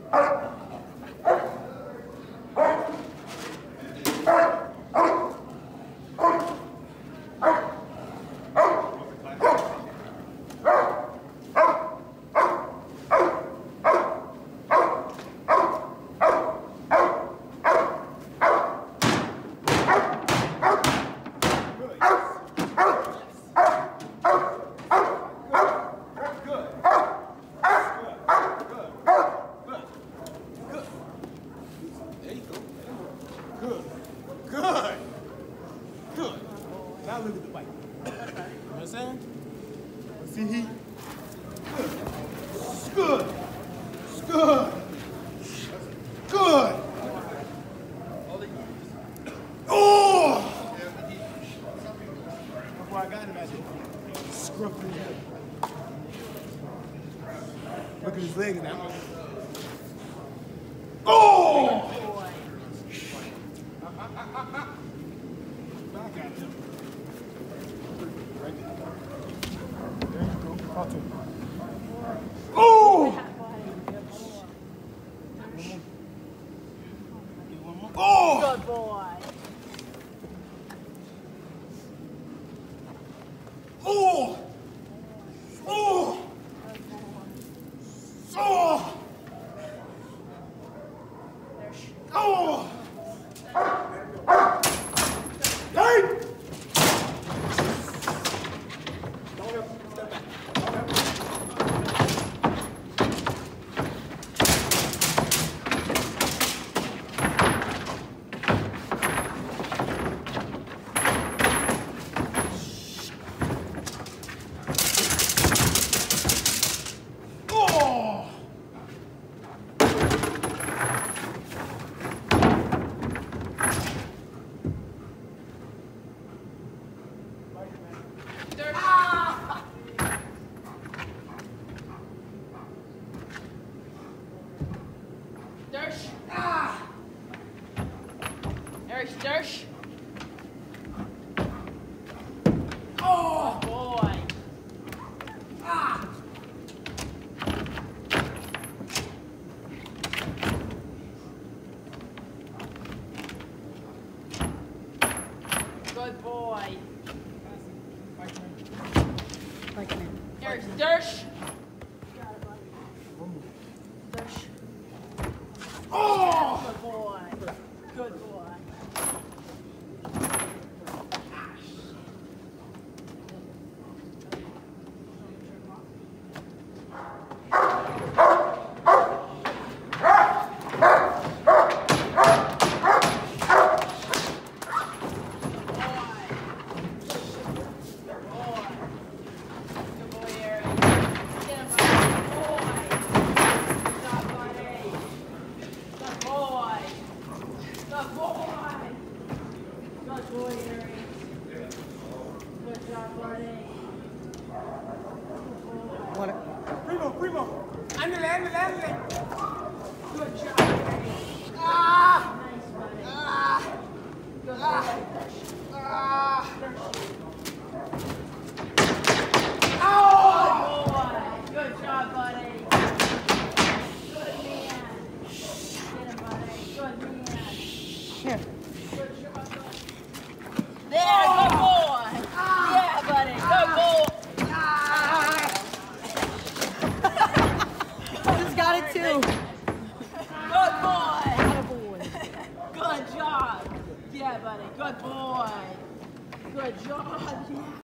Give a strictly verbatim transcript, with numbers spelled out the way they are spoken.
Good. Good. Good. Now look at the bite. You know what I'm saying? See he? Good. Good. Good. Good. Oh! That's why I got him at it. Scruffy. Look at his legs now. Oh! Back at him. Right there. There you go. Talk to him. Oh! Oh! Good boy. Oh! Oh! Oh! Oh! Hey! Dersh. Ah. Eric Dersh. Oh boy. Ah. Good boy. Eric Dersh. Dersh. Oh! Good boy. Good boy. Good boy, Harry. Good job, buddy. What? Primo, primo. Andale, andale, andale. Good job, Harry. Ah! Nice, buddy. Ah! Good Ah! boy. Ah! Oh! Good boy. Good job, buddy. Good man. Get him, buddy. Good man. Here. Good job, buddy. There, good boy. Yeah, buddy. Good boy. Just got it too. Good boy. Good job. Yeah, buddy. Good boy. Good job. Yeah.